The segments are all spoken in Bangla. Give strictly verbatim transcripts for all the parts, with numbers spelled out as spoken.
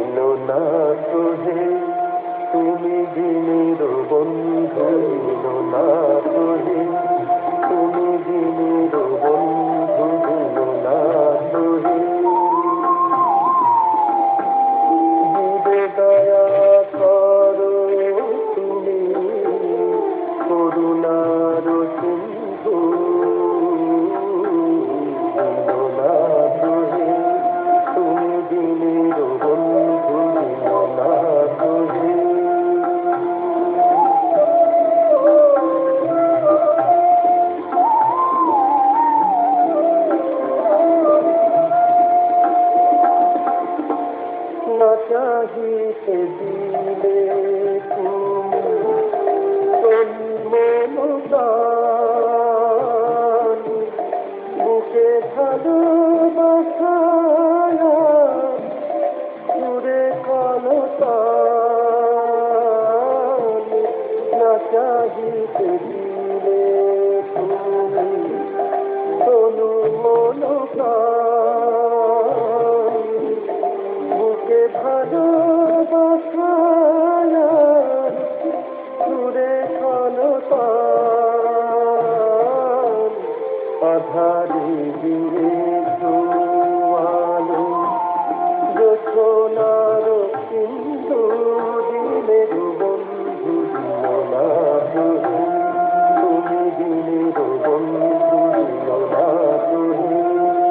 এলো না তো হে তুমি দিনের বন্ধু, এলো না তো হে তুমি দিনের বন্ধু, এলো না তো হে দিবে দয়া করো তুমি করুণার সিন্ধু, এলো না তো হে তুমি দিনের বন্ধু, এলো না তো হে না চাহিতে দিলে তুমি মমতান বুকে ভালোবাসায় সুরে কলতান, না চাহিতে দিলে তুমি তনু মনপ্রাণ বুকে ভালোবাসায় সুরে কলতান, আধারি দিনে জোয়ালো যশোনার সিন্ধু, দিনের বন্ধু দিলো না তো হে তুমি দিনের বন্ধু, দিলো না তো হে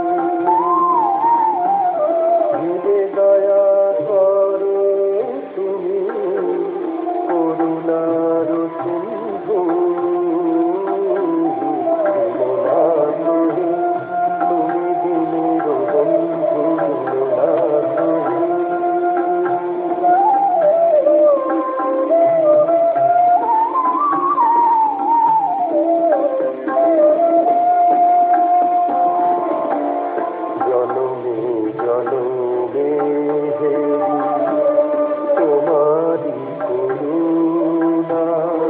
দিবে দয়া করো তুমি করুণার সিন্ধু, দিলো না তো হে তুমি দিনের বন্ধু, দিলো না তো হে জনমে জনমে হেরি তোমারি করুণা,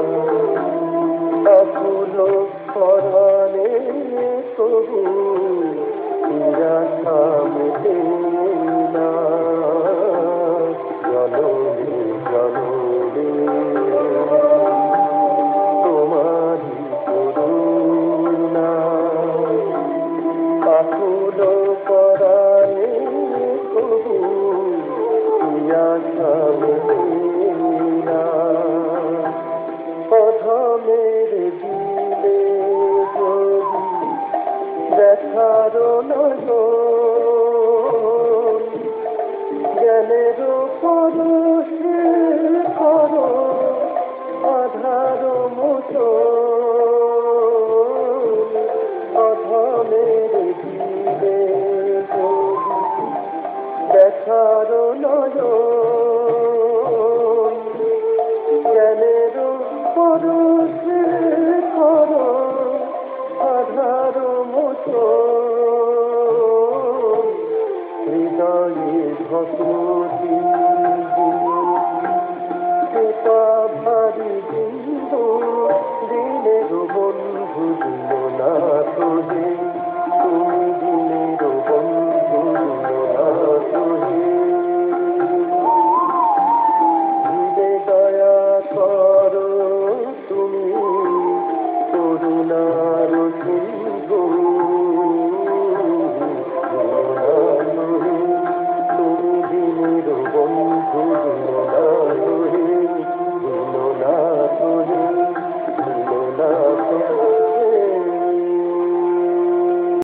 আকুল পরাণে তবু নিরাশা মেটে না, জনমে জনমে তোমারি করুণা, আকুল পরাণে তবু নিরাশা মেটে না, অধমের দিলে যদি দেখার নয়ন, জ্ঞানের পরশে করো আধার মোচন, অধমের দিলে যদি দেখার নয়ন, জ্ঞানের পরশে করো আধার মোচন, হৃদয়ে ভক্তি